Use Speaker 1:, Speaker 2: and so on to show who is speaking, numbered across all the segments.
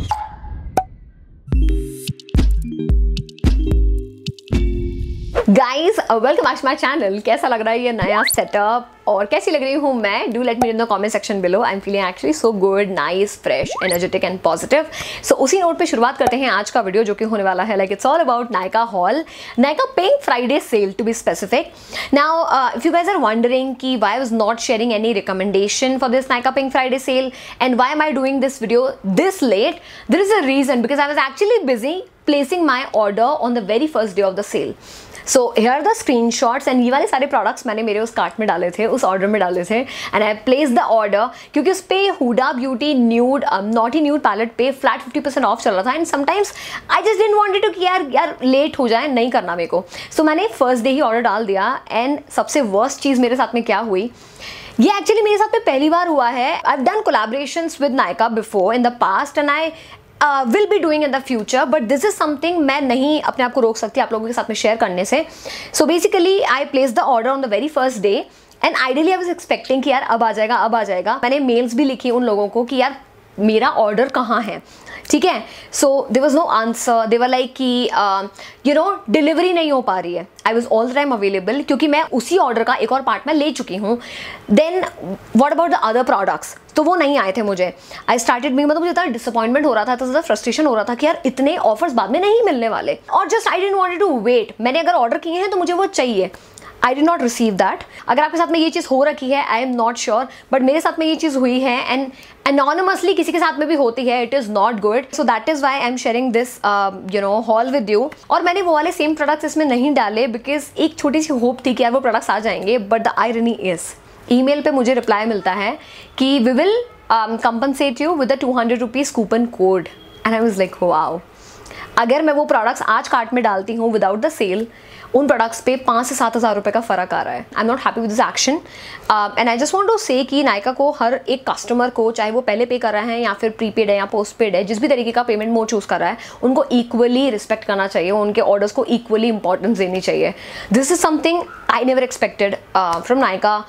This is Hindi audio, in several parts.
Speaker 1: Guys welcome back to my channel. कैसा लग रहा है ये नया सेटअप और कैसी लग रही हूँ मैं? Do let me in the comment section below. I am feeling actually so good, nice, fresh, energetic and positive. So उसी नोट पे शुरुआत करते हैं आज का वीडियो, जो कि होने वाला है like it's all about Nykaa haul, Nykaa pink Friday sale to be specific. Now if you guys are wondering कि why I was not sharing any recommendation for this Nykaa Pink Friday sale and why am I doing this video this late, there is a reason, because I was actually busy placing my order on the very first day of the sale. So here are the screenshots and ये वाले सारे प्रोडक्ट्स मैंने मेरे उस कार्ट में डाले थे, उस ऑर्डर में डाले थे, and I place the order क्योंकि उस पर Huda beauty nude naughty nude palette पे फ्लैट 50% ऑफ चल रहा था। And sometimes I just didn't wanted to कि यार लेट हो जाए, नहीं करना मेरे को। सो मैंने फर्स्ट डे ही ऑर्डर डाल दिया। एंड सबसे वर्स्ट चीज़ मेरे साथ में क्या हुई, ये एक्चुअली मेरे साथ में पहली बार हुआ है। I have done collaborations with Nykaa before in the past and I will be doing in the future, but this is something मैं नहीं अपने आप को रोक सकती आप लोगों के साथ में शेयर करने से। So basically I place the order on the very first day and ideally I was expecting कि यार अब आ जाएगा, अब आ जाएगा। मैंने मेल्स भी लिखी उन लोगों को कि यार मेरा ऑर्डर कहाँ है, ठीक है। So there was no answer, they were like कि यू नो डिलीवरी नहीं हो पा रही है। I was all the time available क्योंकि मैं उसी ऑर्डर का एक और पार्ट में ले चुकी हूँ। Then what about the other products, तो वो नहीं आए थे मुझे। आई स्टार्टेड मतलब मुझे इतना डिसअपॉइंटमेंट हो रहा था, तो ज़्यादा फ्रस्ट्रेशन हो रहा था कि यार इतने ऑफर्स बाद में नहीं मिलने वाले, और just I didn't wanted to wait. मैंने अगर ऑर्डर किए हैं तो मुझे वो चाहिए। I did not receive that. अगर आपके साथ में ये चीज़ हो रखी है, I am not sure, but मेरे साथ में ये चीज़ हुई है एंड anonymously किसी के साथ में भी होती है। It is not good, so that is why I am sharing this you know haul with you. और मैंने वो वाले सेम प्रोडक्ट्स इसमें नहीं डाले बिकॉज एक छोटी सी होप थी कि यार वो प्रोडक्ट्स आ जाएंगे, but the irony is email पे मुझे रिप्लाई मिलता है कि we will compensate you with a 200 rupees coupon code, and I was like wow। अगर मैं वो प्रोडक्ट्स आज कार्ट में डालती हूँ विदाउट द सेल, उन प्रोडक्ट्स पे 5 से 7 हज़ार रुपये का फ़र्क आ रहा है। I am not happy with this action and I just want to say कि नायका को हर एक कस्टमर को, चाहे वो पहले पे कर रहा है या फिर प्रीपेड है या पोस्ट पेड है, जिस भी तरीके का पेमेंट मोड चूज़ कर रहा है, उनको इक्वली रिस्पेक्ट करना चाहिए, उनके ऑर्डर्स को इक्वली इंपॉर्टेंस देनी चाहिए। This is something I never expected from Nykaa,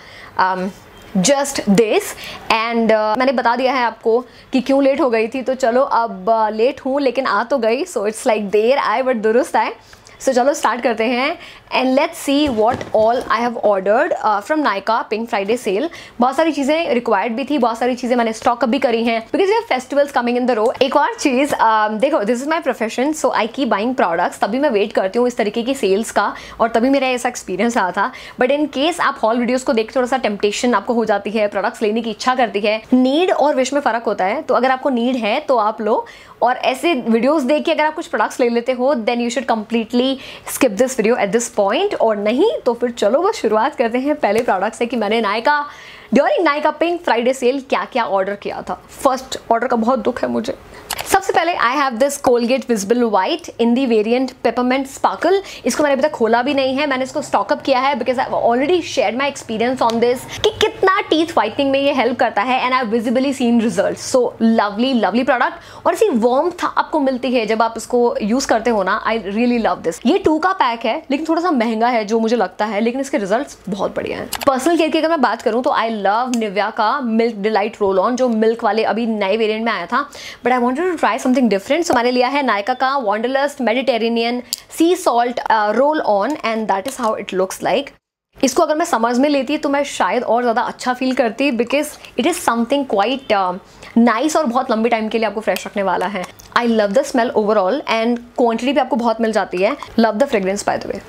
Speaker 1: just this. And मैंने बता दिया है आपको कि क्यों लेट हो गई थी, तो चलो अब लेट हूँ लेकिन आ तो गई। सो इट्स लाइक देर आए बट दुरुस्त आए। सो चलो स्टार्ट करते हैं and let's see what all I have ordered from Nykaa pink Friday sale. बहुत सारी चीज़ें रिक्वायर्ड भी थी, बहुत सारी चीज़ें मैंने स्टॉक अप भी करी हैं because we have festivals coming in the row. एक और चीज़ देखो, this is my profession, so I keep buying products, तभी मैं वेट करती हूँ इस तरीके की सेल्स का, और तभी मेरा ऐसा एक्सपीरियंस रहा था। बट इन केस आप हॉल वीडियोज़ को देख थोड़ा सा टेम्पटेशन आपको हो जाती है, प्रोडक्ट्स लेने की इच्छा करती है। नीड और विश में फ़र्क होता है, तो अगर आपको नीड है तो आप लो, और ऐसे वीडियोस देख के अगर आप कुछ प्रोडक्ट्स ले लेते हो then you should completely skip this video at this point, और नहीं तो फिर चलो बस शुरुआत करते हैं पहले प्रोडक्ट से कि मैंने Nykaa during Nykaa pink Friday sale क्या क्या ऑर्डर किया था। फर्स्ट ऑर्डर का बहुत दुख है मुझे। सबसे पहले I have this Colgate visible white in the variant peppermint sparkle. इसको मैंने अभी तक खोला भी नहीं है, मैंने इसको स्टॉकअप किया है because I already shared my experience on this कि कितना टीथ वाइटनिंग में ये हेल्प करता है, and I visibly seen result. So lovely lovely product, और इसी वार्मथ आपको मिलती है जब आप इसको यूज करते हो ना। I really love this. ये 2 का पैक है लेकिन थोड़ा सा महंगा है जो मुझे लगता है, लेकिन इसके रिजल्ट बहुत बढ़िया हैं। पर्सनल केयर की अगर मैं बात करूँ तो आई लव निविया का मिल्क डिलाइट रोल ऑन, जो मिल्क वाले अभी नए वेरिएंट में आया था, but I wanted to try something different. So मैंने लिया है नायका का wanderlust Mediterranean sea salt roll on, and that is how it looks like. इसको अगर मैं समर्स में लेती तो मैं शायद और ज़्यादा अच्छा फील करती because it is something quite nice और बहुत लंबे टाइम के लिए आपको फ्रेश रखने वाला है। I love the smell overall, and quantity भी आपको बहुत मिल जाती है। Love the fragrance by the way.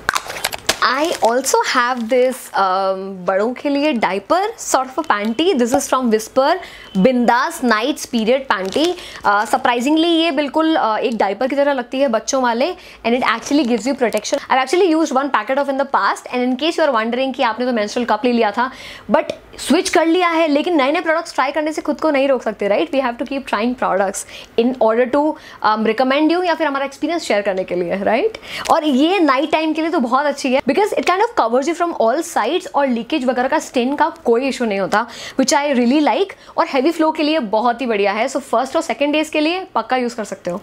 Speaker 1: I also have this बड़ों के लिए diaper sort of a panty. This is from Whisper Bindaas nights period panty. Surprisingly ये बिल्कुल एक डाइपर की तरह लगती है बच्चों वाले, and it actually gives you protection. I actually use 1 packet of in the past, and in case you are wondering कि आपने तो मेंस्ट्रुअल कप ले लिया था बट स्विच कर लिया है, लेकिन नए नए प्रोडक्ट्स ट्राई करने से खुद को नहीं रोक सकते, right? We have to keep trying products in order to recommend you, या फिर हमारा एक्सपीरियंस शेयर करने के लिए, राइट? और ये नाइट टाइम के लिए तो बहुत अच्छी है because it kind of covers you from all sides, और लीकेज वगैरह का स्टेन का कोई इशू नहीं होता, विच आई रियली लाइक। और हैवी फ्लो के लिए बहुत ही बढ़िया है। सो फर्स्ट और सेकेंड डेज के लिए पक्का यूज कर सकते हो।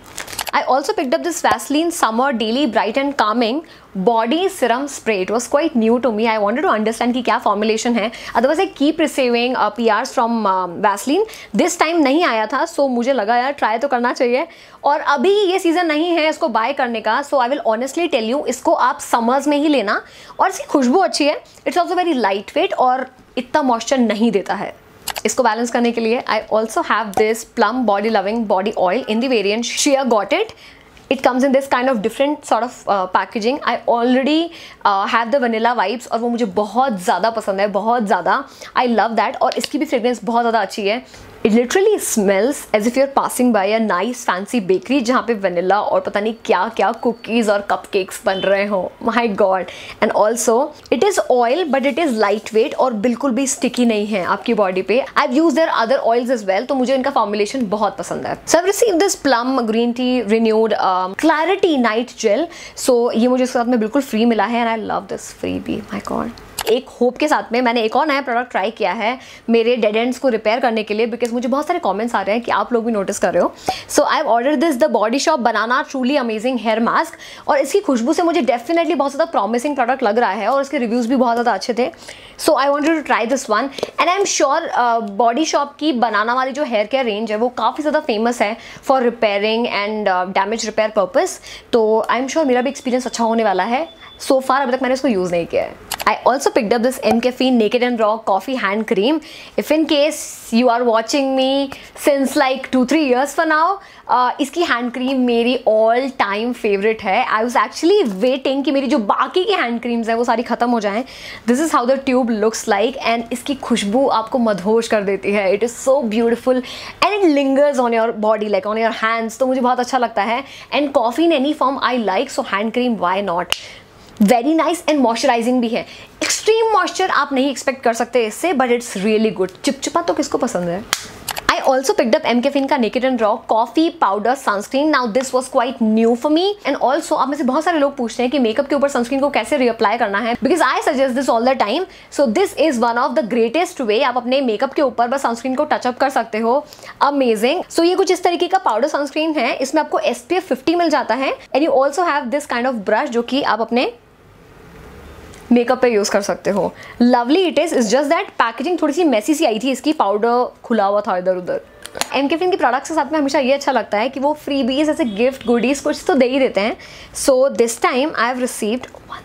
Speaker 1: I also picked up this Vaseline Summer Daily Bright and Calming Body Serum Spray. It was quite new to me. I wanted to understand कि क्या formulation है. Otherwise I keep receiving PRs from Vaseline. This time नहीं आया था, so मुझे लगा यार try तो करना चाहिए. और अभी ये सीज़न नहीं है इसको buy करने का, so I will honestly tell you इसको आप summers में ही लेना. और इसकी खुशबू अच्छी है. It's also very lightweight और इतना moisture नहीं देता है. इसको बैलेंस करने के लिए I also have this plum body loving body oil in the variant share got it. It comes in this kind of different sort of packaging. I already have the vanilla vibes और वो मुझे बहुत ज़्यादा पसंद है, बहुत ज़्यादा. I love that. और इसकी भी fragrance बहुत ज़्यादा अच्छी है. It literally smells as if you're passing by a nice fancy bakery जहाँ पे vanilla और पता नहीं क्या क्या cookies और cupcakes बन रहे हो. My God. And also it is oil but it is lightweight और बिल्कुल भी sticky नहीं है आपकी body पे. I've used their other oils as well, तो मुझे इनका formulation बहुत पसंद है. So I've received this plum green tea renewed clarity night gel. So ये मुझे इसके साथ में बिल्कुल free मिला है and I love this freebie. My God. एक होप के साथ में मैंने एक और नया प्रोडक्ट ट्राई किया है मेरे डेड एंड्स को रिपेयर करने के लिए, बिकॉज मुझे बहुत सारे कमेंट्स आ रहे हैं कि आप लोग भी नोटिस कर रहे हो. So I order this the body shop banana truly amazing hair mask. और इसकी खुशबू से मुझे डेफिनेटली बहुत ज़्यादा प्रॉमिसिंग प्रोडक्ट लग रहा है और इसके रिव्यूज़ भी बहुत ज़्यादा अच्छे थे. So I wanted to try this one and I am sure body shop की बनाना वाली जो हेयर केयर रेंज है वो काफ़ी ज़्यादा फेमस है for repairing and damage repair purpose. तो आई एम श्योर मेरा भी एक्सपीरियंस अच्छा होने वाला है. सो फार अभी तक मैंने इसको यूज़ नहीं किया है. I also picked up this MCaffeine Naked and Raw Coffee Hand Cream. If in case you are watching me since like 2-3 years for now, इसकी हैंड क्रीम मेरी ऑल टाइम फेवरेट है. आई वॉज एक्चुअली वेटिंग कि मेरी जो बाकी की हैंड क्रीम्स हैं वो सारी ख़त्म हो जाएं. This is how the tube looks like and इसकी खुशबू आपको मदहोश कर देती है. It is so beautiful and it lingers on your body like on your hands. तो मुझे बहुत अच्छा लगता है and coffee in any form I like. So hand cream why not. Very nice and moisturising भी है. एक्सट्रीम मॉइस्चर आप नहीं एक्सपेक्ट कर सकते इससे, बट इट्स रियली गुड. चिपचिपा तो किसको पसंद है. I also picked up MCaffeine का Naked and Raw Coffee Powder Sunscreen. Now this was quite new for me and also आप में से बहुत सारे लोग पूछते हैं कि मेकअप के ऊपर सनस्क्रीन को कैसे रीअप्लाई करना है, because I suggest this all the time. So this is one of the greatest way आप अपने मेकअप के ऊपर बस सनस्क्रीन को टचअप कर सकते हो. अमेजिंग. सो ये कुछ इस तरीके का पाउडर सनस्क्रीन है. इसमें आपको SPF 50 मिल जाता है and you also have this kind of brush जो कि आप अपने मेकअप पे यूज़ कर सकते हो. Lovely it is just that packaging थोड़ी सी मैसी सी आई थी इसकी. पाउडर खुला हुआ था इधर उधर. MCaffeine के प्रोडक्ट्स के साथ में हमेशा ये अच्छा लगता है कि वो फ्रीबीज ऐसे गिफ्ट गुडीज़ कुछ तो दे ही देते हैं. So this time I have received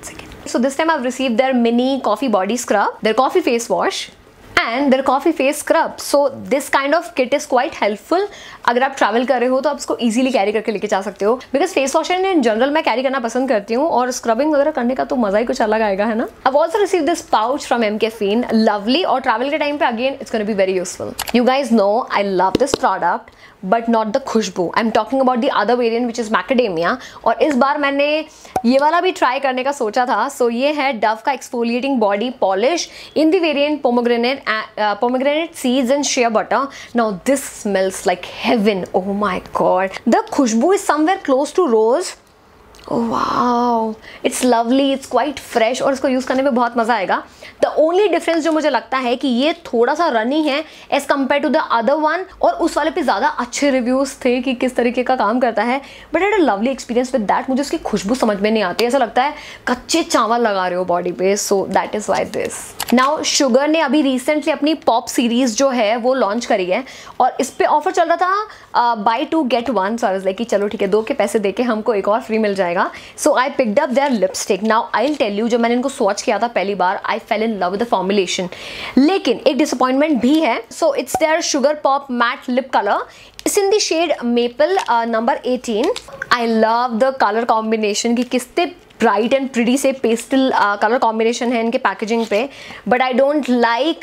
Speaker 1: their mini coffee body scrub, their coffee face wash and their coffee face scrub. So this kind of kit is quite helpful. अगर आप ट्रैवल कर रहे हो तो आप इसको easily कैरी करके लेके जा सकते हो, because face wash in general मैं कैरी करना पसंद करती हूँ और स्क्रबिंग वगैरह करने का तो मजा ही कुछ अलग आएगा, है ना. I've also received this pouch from MCaffeine. Lovely. और ट्रैवल के टाइम पे again it's gonna be very useful. You guys know I love this product but not the खुशबू. I'm talking about the other variant which is macadamia. और इस बार मैंने ये वाला भी ट्राई करने का सोचा था. सो ये है डव का exfoliating body polish in the variant pomegranate seeds and shea butter. Now this smells like heaven. Oh my god. The खुशबू is somewhere close to rose. Wow, it's lovely, it's quite fresh और इसको यूज़ करने में बहुत मज़ा आएगा. द ओनली डिफरेंस जो मुझे लगता है कि ये थोड़ा सा रनी है as compare to the other one, और उस वाले पे ज़्यादा अच्छे रिव्यूज़ थे कि किस तरीके का काम करता है. But I had a lovely experience with that. मुझे उसकी खुशबू समझ में नहीं आती, ऐसा लगता है कच्चे चावल लगा रहे हो बॉडी पे. So that is why this. Now Sugar ने अभी रिसेंटली अपनी पॉप सीरीज़ जो है वो लॉन्च करी है और इस पर ऑफर चल रहा था buy 2 get 1. So I was like कि चलो ठीक है, 2 के पैसे देके हमको एक और फ्री मिल जाएगा. So I picked up their lipstick. Now I will tell you, जब मैंने इनको स्वॉच किया था पहली बार I fell in love with the formulation, लेकिन एक डिसअपॉइंटमेंट भी है. So it's their Sugar pop matte lip colour. It's in the shade maple number 18. I love the colour combination कि किसते ब्राइट एंड प्रिटी से पेस्टल कलर कॉम्बिनेशन है इनके पैकेजिंग पे. But I don't like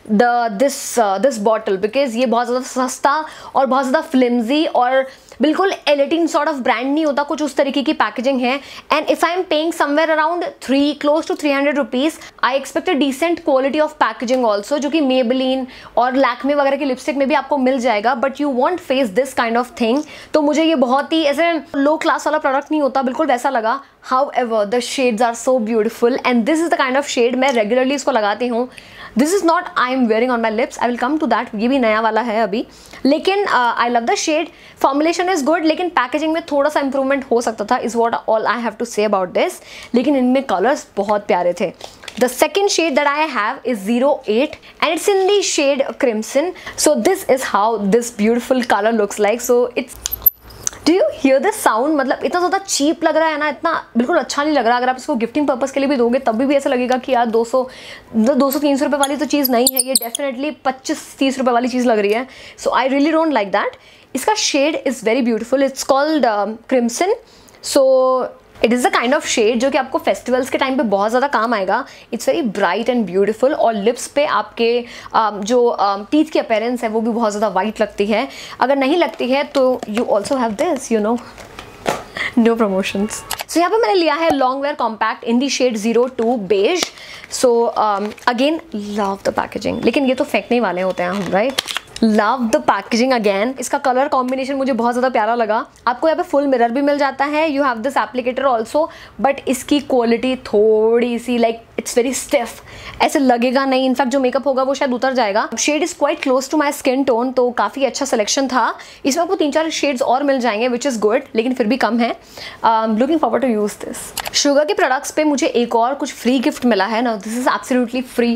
Speaker 1: this bottle because ये बहुत ज़्यादा सस्ता और बहुत ज़्यादा फ्लिम्जी और बिल्कुल एलिटिन सॉर्ट ऑफ ब्रांड नहीं होता, कुछ उस तरीके की पैकेजिंग है. And if I am paying somewhere around close to 300 rupees, I expect a decent quality of packaging also, जो कि मेबेलिन और लैक्मे वगैरह की लिपस्टिक में भी आपको मिल जाएगा. But you want face this kind of thing. तो मुझे ये बहुत ही ऐसे लो क्लास वाला प्रोडक्ट नहीं होता, बिल्कुल वैसा लगा. However, the shades are so beautiful and this is the kind of shade मैं रेगुलरली इसको लगाती हूँ. This is not I am wearing on my lips, I will come to that, ये भी नया वाला है अभी, लेकिन I love the shade, formulation is good, लेकिन पैकेजिंग में थोड़ा सा इंप्रूवमेंट हो सकता था, is what all I have to say about this. लेकिन इनमें कलर्स बहुत प्यारे थे। The second shade that I have is 08 and it's in the shade Crimson. So this is how this beautiful color looks like. So it's, do you hear the sound? मतलब इतना ज़्यादा चीप लग रहा है ना, इतना बिल्कुल अच्छा नहीं लग रहा। अगर आप इसको गिफ्टिंग पर्पज़ के लिए भी दोगे तब भी ऐसा लगेगा कि यार 200-300 रुपये वाली तो चीज़ नहीं है, ये डेफिनेटली 25-30 रुपये वाली चीज़ लग रही है। So I really don't like that. इसका shade is very beautiful, it's called crimson. So it is the kind of shade जो कि आपको फेस्टिवल्स के टाइम पे बहुत ज़्यादा काम आएगा। It's very bright and beautiful, और लिप्स पे आपके जो टीथ की अपीयरेंस है वो भी बहुत ज़्यादा वाइट लगती है। अगर नहीं लगती है तो you also have this, you know, no promotions. सो यहाँ पे मैंने लिया है long wear compact in the shade 02 beige. So again love the packaging, लेकिन ये तो फेंकने वाले होते हैं हम, right? Love the packaging again. इसका कलर कॉम्बिनेशन मुझे बहुत ज़्यादा प्यारा लगा। आपको यहाँ पे फुल मिरर भी मिल जाता है, you have this applicator also, but इसकी क्वालिटी थोड़ी सी लाइक इट्स वेरी स्टिफ, ऐसे लगेगा नहीं, इनफैक्ट जो मेकअप होगा वो शायद उतर जाएगा। Shade is quite close to my skin tone, तो काफ़ी अच्छा सिलेक्शन था। इसमें आपको 3-4 शेड्स और मिल जाएंगे विच इज़ गुड, लेकिन फिर भी कम है। Looking forward to use this. Sugar के प्रोडक्ट्स पे मुझे एक और कुछ फ्री गिफ्ट मिला है ना, this is absolutely free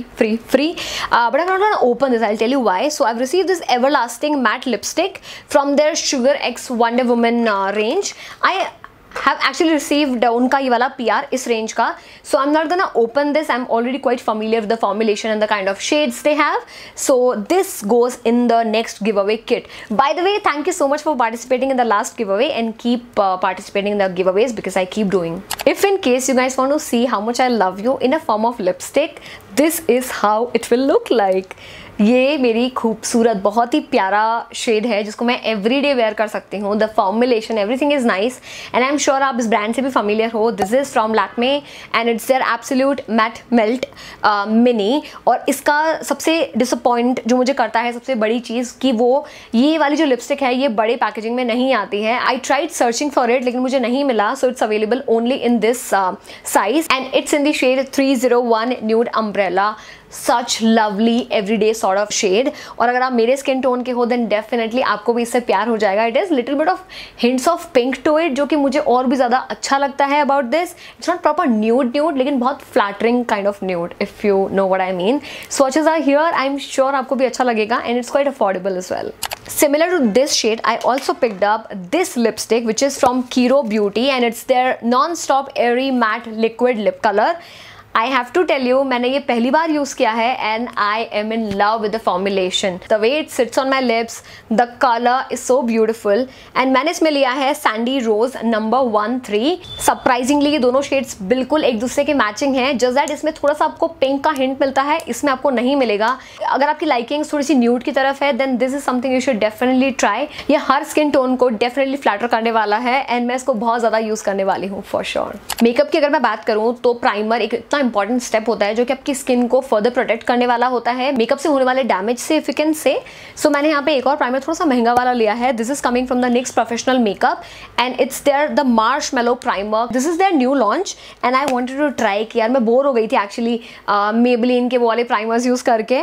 Speaker 1: but I not open this, I tell you why. So I have received this everlasting matte lipstick from their Sugar X Wonder Woman range. I have actually received उनका ये वाला PR इस range का, so I'm not gonna open this. I'm already quite familiar with the formulation and the kind of shades they have. So this goes in the next giveaway kit. By the way, thank you so much for participating in the last giveaway, and keep participating in the giveaways because I keep doing. If in case you guys want to see how much I love you in a form of lipstick, this is how it will look like. ये मेरी खूबसूरत बहुत ही प्यारा शेड है जिसको मैं एवरीडे वेयर कर सकती हूँ। The formulation everything is nice and I am sure आप इस ब्रांड से भी familiar हो। This is from Lakme and it's their absolute matte melt mini. और इसका सबसे डिसअपॉइंट जो मुझे करता है, सबसे बड़ी चीज़, कि वो ये वाली जो लिपस्टिक है ये बड़े पैकेजिंग में नहीं आती है। I tried searching for it लेकिन मुझे नहीं मिला, so it's available only in this size and it's in the shade 301 nude umbrella. Such lovely everyday sort of shade, और अगर आप मेरे स्किन टोन के हो देन डेफिनेटली आपको भी इससे प्यार हो जाएगा। It is little bit of hints of pink to it, जो कि मुझे और भी ज़्यादा अच्छा लगता है about this. It's not proper nude लेकिन बहुत flattering kind of nude, if you know what I mean. Swatches are here, I am sure आपको भी अच्छा लगेगा and it's quite affordable as well. Similar to this shade, I also picked up this lipstick which is from Kiro Beauty and it's their non-stop airy matte liquid lip color. I have to tell you, मैंने ये पहली बार यूज़ किया है and I am in love with the formulation. The way it sits on my lips, the color is so beautiful and मैंने इसमें लिया है Sandy Rose number 13. Surprisingly ये दोनों शेड्स बिल्कुल एक दूसरे के मैचिंग हैं, just that इसमें थोड़ा सा आपको पिंक का हिंट मिलता है, इसमें आपको नहीं मिलेगा। अगर आपकी लाइकिंग थोड़ी सी न्यूड की तरफ है then this is something you should definitely try. ये हर स्किन टोन को डेफिनेटली फ्लैटर करने वाला है एंड मैं इसको बहुत ज़्यादा यूज़ करने वाली हूँ फॉर श्योर। मेकअप की अगर मैं बात करूँ तो प्राइमर एक इतना इंपॉर्टेंट स्टेप होता है जो कि आपकी स्किन को फर्दर प्रोटेक्ट करने वाला होता है मेकअप से होने वाले डैमेज से, इफ यू कैन से। सो मैंने यहाँ पे एक और प्राइमर थोड़ा सा महंगा वाला लिया है। This is coming from the NYX professional makeup and it's their the marshmallow primer. This is their new launch and I wanted to try कि यार मैं बोर हो गई थी एक्चुअली मेबेलिन के वो वाले प्राइमर्स यूज करके,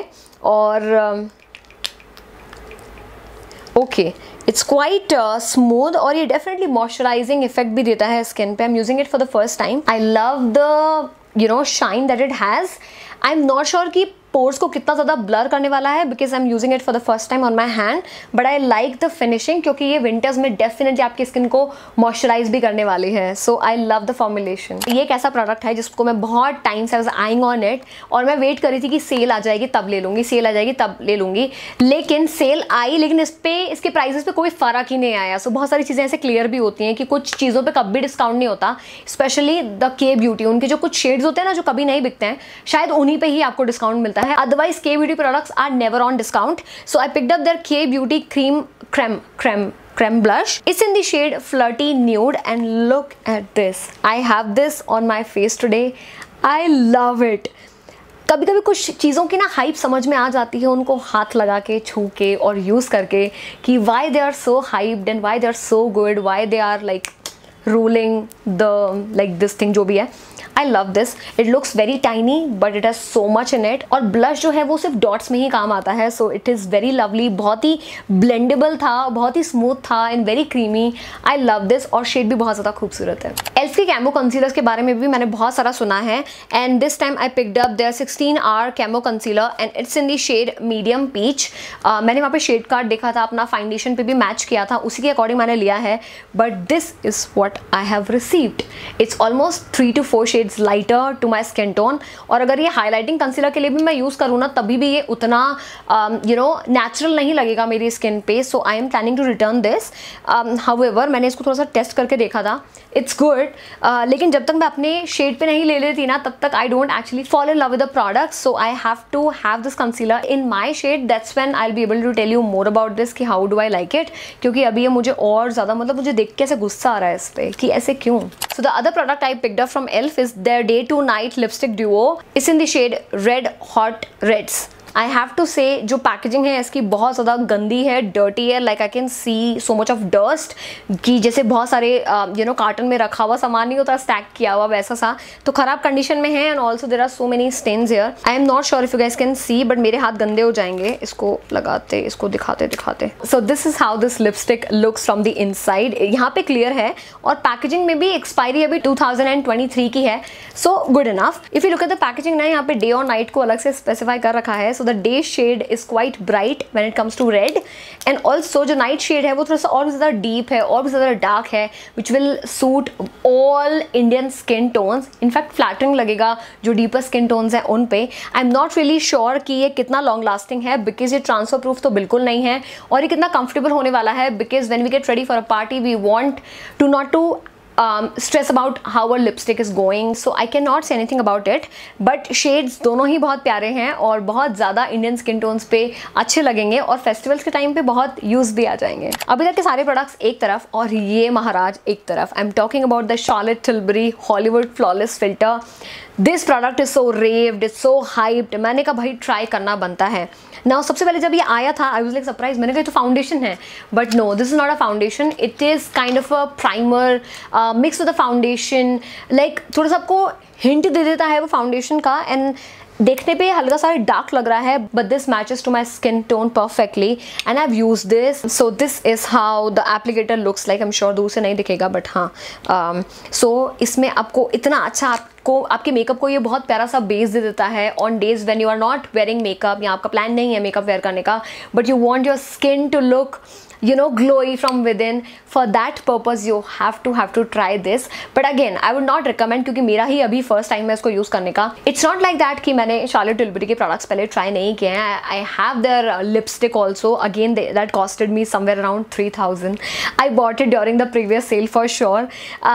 Speaker 1: और ओके इट्स क्वाइट स्मूथ और ये डेफिनेटली मॉइस्चराइजिंग इफेक्ट भी देता है स्किन पे। I am using it for the first time. I love the shine that it has. I am not sure कि पोर्स को कितना ज़्यादा ब्लर करने वाला है because I am using it for the first time on my hand, but I like the finishing क्योंकि ये विंटर्स में डेफिनेटली आपकी स्किन को मॉइस्चराइज भी करने वाली है। So I love the formulation. ये एक ऐसा प्रोडक्ट है जिसको मैं बहुत टाइम से आइंग ऑन इट और मैं वेट कर रही थी कि सेल आ जाएगी तब ले लूँगी, सेल आ जाएगी तब ले लूँगी, लेकिन सेल आई लेकिन इसके प्राइजेस पे कोई फ़र्क ही नहीं आया। सो बहुत सारी चीज़ें ऐसे क्लियर भी होती हैं कि कुछ चीज़ों पर कभी डिस्काउंट नहीं होता, स्पेशली द के ब्यूटी, उनके जो कुछ शेड्स होते हैं ना जो कभी नहीं बिकते हैं, शायद उन्हीं पर ही आपको डिस्काउंट मिलता है। अदरवाइज के beauty products are never on discount. So I picked up their K Beauty creme blush. It's in the shade Flirty Nude and look at this. I have this on my face today. I love it. कभी कभी कुछ चीज़ों की ना हाइप समझ में आ जाती है उनको हाथ लगा के, छू के और यूज़ करके कि why they are so hyped and why they are so good, why they are like ruling the like this thing जो भी है। I love this, it looks very tiny but it has so much in it. और ब्लश जो है वो सिर्फ डॉट्स में ही काम आता है, so it is very lovely, बहुत ही ब्लेंडेबल था, बहुत ही स्मूथ था and very creamy. I love this और शेड भी बहुत ज़्यादा खूबसूरत है। एल्फ के कैमो कंसीलर्स के बारे में भी मैंने बहुत सारा सुना है and this time I picked up their 16 hour camo concealer and it's in the shade medium peach. मैंने वहाँ पे शेड कार्ड देखा था, अपना फाउंडेशन पे भी मैच किया था, उसी के अकॉर्डिंग मैंने लिया है, but this is what I have received. It's almost 3 to 4 shades lighter to my skin tone. और अगर ये हाईलाइटिंग कंसीलर के लिए भी मैं यूज़ करूँ ना, तभी भी ये उतना नेचुरल नहीं लगेगा मेरी स्किन पे, so I am planning to return this. However मैंने इसको थोड़ा सा टेस्ट करके देखा था, इट्स गुड, लेकिन जब तक मैं अपने शेड पे नहीं ले लेती ना, तब तक I don't actually fall in love with the product, so I have to have this concealer in my shade. That's when I will be able to tell you more about this कि how do I like it, क्योंकि अभी ये मुझे और ज़्यादा मुझे देख के ऐसे गुस्सा आ रहा है इस पर कि ऐसे क्यों। So the other product I picked up from Elf is their day to night lipstick duo. It's in the shade red hot reds. I have to say जो पैकेजिंग है इसकी बहुत ज़्यादा गंदी है, डर्टी है, like I can see so much of dust कि जैसे बहुत सारे कार्टन में रखा हुआ सामान नहीं होता, स्टैक किया हुआ वैसा सा, तो ख़राब कंडीशन में है and also there are so many stains here. I am not sure if you guys can see, but मेरे हाथ गंदे हो जाएंगे इसको लगाते, इसको दिखाते दिखाते। So this is how this lipstick looks from the inside. यहाँ पे क्लियर है और पैकेजिंग में भी एक्सपायरी अभी 2023 की है, so good enough. If you look at the packaging ना, यहाँ पे डे और नाइट को अलग से स्पेसिफाई कर रखा है, so the day shade is quite bright when it comes to red and also जो night shade है वो थोड़ा सा और भी ज़्यादा deep है और भी ज़्यादा dark है, which will suit all Indian skin tones. In fact flattering लगेगा जो deeper skin tones हैं उन पे। I'm not really sure कि ये कितना long lasting है, because ये transfer proof तो बिल्कुल नहीं है, और ये कितना comfortable होने वाला है, because when we get ready for a party we want to not to stress about how our lipstick is going, so I cannot say anything about it, but shades दोनों ही बहुत प्यारे हैं और बहुत ज़्यादा इंडियन स्किन टोन्स पे अच्छे लगेंगे और फेस्टिवल्स के टाइम पे बहुत यूज़ भी आ जाएंगे। अभी तक के सारे प्रोडक्ट्स एक तरफ और ये महाराज एक तरफ। I am talking about the Charlotte Tilbury Hollywood flawless filter. This product is so raved, it's so hyped. मैंने कहा भाई ट्राई करना बनता है ना। सबसे पहले जब ये आया था आई वाज लाइक सरप्राइज, मैंने कहा तो फाउंडेशन है, but no, this is not a foundation, it is kind of a primer mix with the foundation. Like थोड़ा सा आपको हिंट दे देता है वो फाउंडेशन का, एंड देखने पे हल्का सा डार्क लग रहा है, but this matches to my skin tone perfectly and I have used this. So this is how the applicator looks like. I am sure दूर से नहीं दिखेगा, बट हाँ, सो इसमें आपको इतना अच्छा आपको आपके मेकअप को ये बहुत प्यारा सा बेस दे देता है on days when you are not wearing makeup, या आपका प्लान नहीं है मेकअप वेयर करने का, but you want your skin to look glowy from within. For that purpose you have to try this, but again I would not recommend, क्योंकि मेरा ही अभी फर्स्ट टाइम है इसको यूज़ करने का। It's not like that कि मैंने शार्लेट टिल्बरी के प्रोडक्ट्स पहले ट्राई नहीं किए हैं। I have their lipstick also, again that costed me somewhere around 3000. I bought it during the previous sale for sure.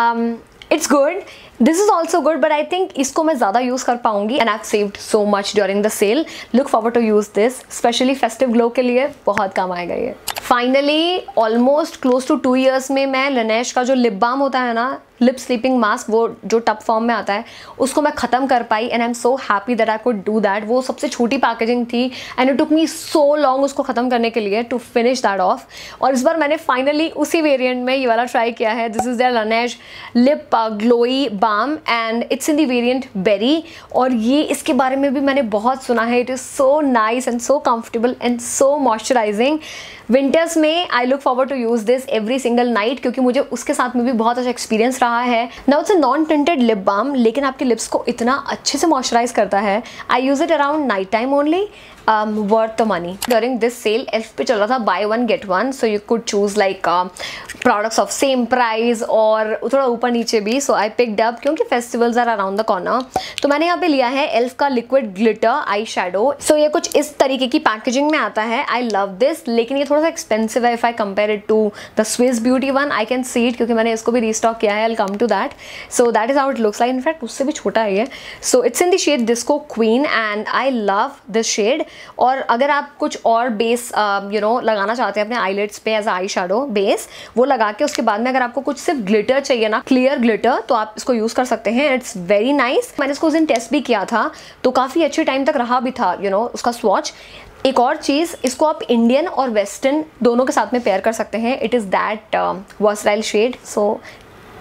Speaker 1: It's good. This is also good, but I think इसको मैं ज़्यादा यूज़ कर पाऊंगी and I've saved so much during the sale. Look forward to use this, especially festive glow के लिए बहुत काम आएगा ये। Finally almost close to 2 years में मैं Laneige का जो लिप बाम होता है ना, लिप स्लीपिंग मास्क, वो जो टब फॉर्म में आता है, उसको मैं ख़त्म कर पाई and I am so happy that I could do that. वो सबसे छोटी पैकेजिंग थी and it took me so long उसको ख़त्म करने के लिए टू फिनिश दैट ऑफ। और इस बार मैंने फाइनली उसी वेरिएंट में ये वाला ट्राई किया है। This is the Laneige lip glowy balm and it's in the variant berry, और ये इसके बारे में भी मैंने बहुत सुना है। It is so nice and so comfortable and so moisturising. Winters में I look forward to use this every single night, क्योंकि मुझे उसके साथ में भी बहुत अच्छा एक्सपीरियंस रहा है। Now it's a non tinted lip balm, लेकिन आपके लिप्स को इतना अच्छे से मॉइस्चराइज करता है। I use it around night time only. Worth the money. During this sale Elf पे चल रहा था buy one get one, so you could choose like products of same price और थोड़ा ऊपर नीचे भी। सो आई पिक्ड अप, क्योंकि festivals are around the corner, तो मैंने यहाँ पे लिया है एल्फ का लिक्विड ग्लिटर आई शेडो। सो ये कुछ इस तरीके की पैकेजिंग में आता है। आई लव दिस, लेकिन ये थोड़ा सा एक्सपेंसिव है if I compare it to the Swiss Beauty one. I can see it, क्योंकि मैंने इसको भी रीस्टॉक किया है। I will come to that. So that is how it looks like. In fact उससे भी छोटा है ये। So it's in the shade disco queen and I love this shade. और अगर आप कुछ और बेस लगाना चाहते हैं अपने आईलिड्स पे एज आई शेडो बेस, वो लगा के उसके बाद में अगर आपको कुछ सिर्फ ग्लिटर चाहिए ना, क्लियर ग्लिटर, तो आप इसको यूज़ कर सकते हैं। It's very nice. मैंने इसको उस दिन टेस्ट भी किया था, तो काफ़ी अच्छे टाइम तक रहा भी था उसका स्वॉच। एक और चीज़, इसको आप इंडियन और वेस्टर्न दोनों के साथ में पेयर कर सकते हैं। It is that versatile shade. So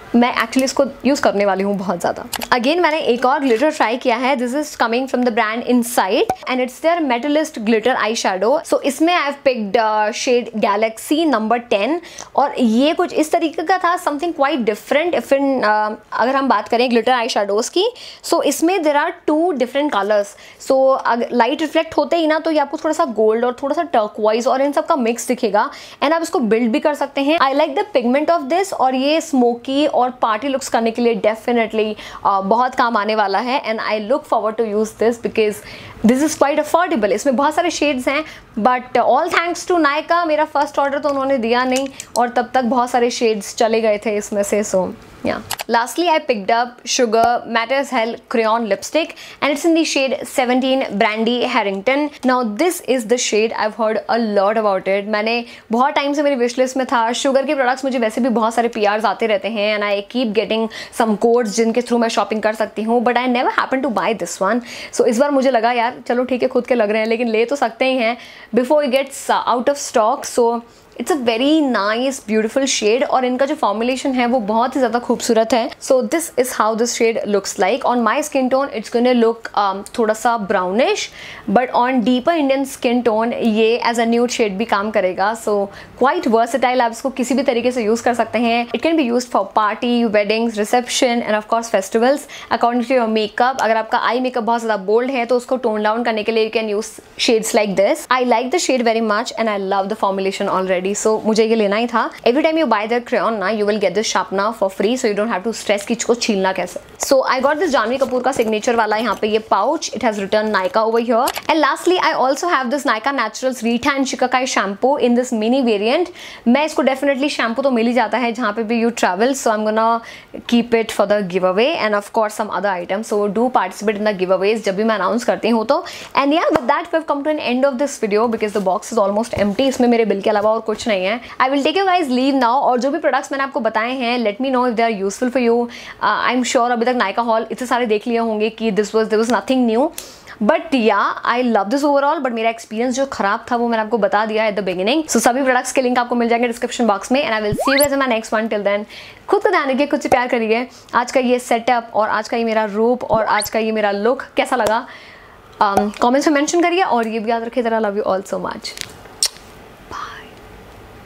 Speaker 1: मैं एक्चुअली इसको यूज़ करने वाली हूँ बहुत ज़्यादा। अगेन मैंने एक और ग्लिटर ट्राई किया है, this is coming from the brand Insight and it's their metallist glitter eye shadow. So इसमें I have picked shade galaxy number 10 और ये कुछ इस तरीके का था, something quite different. If in अगर हम बात करें ग्लिटर आई शेडोज़ की, सो इसमें there are 2 different colours. So अगर लाइट रिफ्लेक्ट होते ही ना तो ये आपको थोड़ा सा गोल्ड और थोड़ा सा टर्कवाइज और इन सब का मिक्स दिखेगा एंड आप इसको बिल्ड भी कर सकते हैं। I like the pigment of this और ये स्मोकी और पार्टी लुक्स करने के लिए डेफिनेटली बहुत काम आने वाला है and I look forward to use this because this is quite affordable. इसमें बहुत सारे शेड्स हैं but all thanks to Nykaa, मेरा फर्स्ट ऑर्डर तो उन्होंने दिया नहीं और तब तक बहुत सारे शेड्स चले गए थे इसमें से। सो yeah, lastly I picked up Sugar Matters Hell Crayon Lipstick and it's in the shade 17 Brandy Harrington. Now this is the shade I've heard a lot about it. मैंने बहुत टाइम से मेरी विश लिस्ट में था। शुगर के प्रोडक्ट्स मुझे वैसे भी बहुत सारे PRs आते रहते हैं and I keep getting some codes जिनके थ्रू मैं शॉपिंग कर सकती हूँ, but I never happen to buy this one. So इस बार मुझे लगा यार चलो ठीक है, खुद के लग रहे हैं लेकिन ले तो सकते ही हैं before it gets out of stock. So it's a very nice beautiful shade और इनका जो फॉर्मुलेशन है वो बहुत ही ज़्यादा खूबसूरत है। So this is how this shade looks like on my skin tone. It's gonna look थोड़ा सा brownish but on deeper Indian skin tone ये एज अ न्यूड शेड भी काम करेगा। सो क्वाइट वर्सेटाइल, आप इसको किसी भी तरीके से यूज़ कर सकते हैं। It can be use for party, weddings, reception and of course festivals according to your makeup. अगर आपका आई मेकअप बहुत ज़्यादा बोल्ड है तो उसको टोन डाउन करने के लिए you can use shades like this. I like the shade very much and I love the formulation already. So मुझे ये लेना ही था। Every time you buy that crayon ना, you will get this sharpener for free, so you don't have to stress कि इसको छीलना कैसे। So I got this Janhvi Kapoor का सिग्नेचर वाला यहाँ पे ये pouch, it has written Nykaa over here. And lastly I also have this Nykaa naturals reetha and shikakai shampoo in this mini variant. मैं इसको डेफिनेटली शैम्पू तो मिल ही जाता है जहाँ पे भी you travel, so I am gonna keep it for the giveaway and of course some other items. So do participate in the giveaways जब भी मैं अनाउंस करती हूँ तो। And yeah with that we have come to an end of this video because the box is almost empty. इसमें मेरे बिल के अलावा और कुछ नहीं है। I will take you guys leave now और जो भी प्रोडक्ट्स मैंने आपको बताए हैं let me know if they are useful for you. I am sure अभी तक नायका हॉल इतने सारे देख लिए होंगे कि there was nothing new, but yeah I love this overall. But मेरा एक्सपीरियंस जो खराब था वो मैंने आपको बता दिया एट द बिगिनिंग। सो सभी प्रोडक्ट्स के लिंक आपको मिल जाएंगे डिस्क्रिप्शन बॉक्स में and I will see you guys in my next one. Till then खुद को ध्यान रखिए, खुद से प्यार करिए। आज का ये सेटअप और आज का ये मेरा रूप और आज का ये मेरा लुक कैसा लगा कमेंट्स में मेंशन करिए और ये भी याद रखिए that I love you all so much.